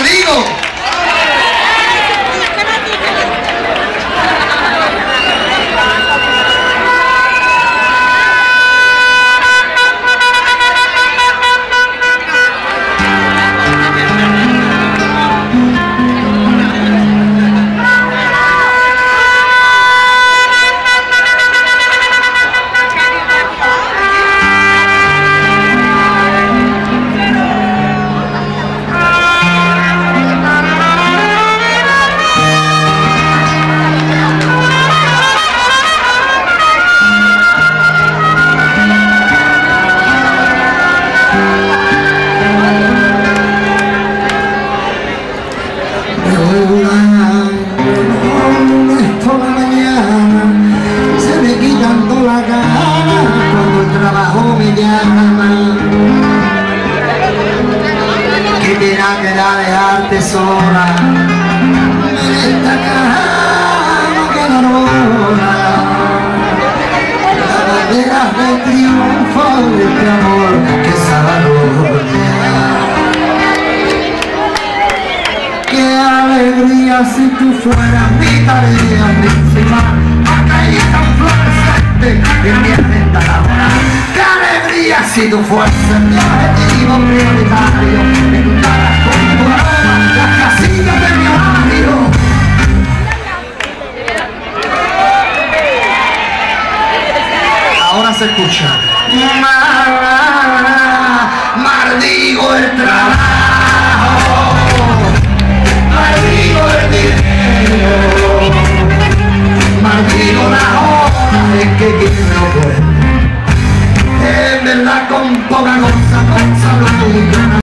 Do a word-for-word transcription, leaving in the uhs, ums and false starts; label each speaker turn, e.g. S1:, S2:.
S1: digo. Tesora en esta cama que no rola la bandera de triunfo de este amor que se qué alegría si tú fueras mi tarea principal, caída fluorescente en mi agenda laboral. Qué alegría si tú fueras mi objetivo prioritario en cada computadora, las casillas de mi horario. Ahora se escucha.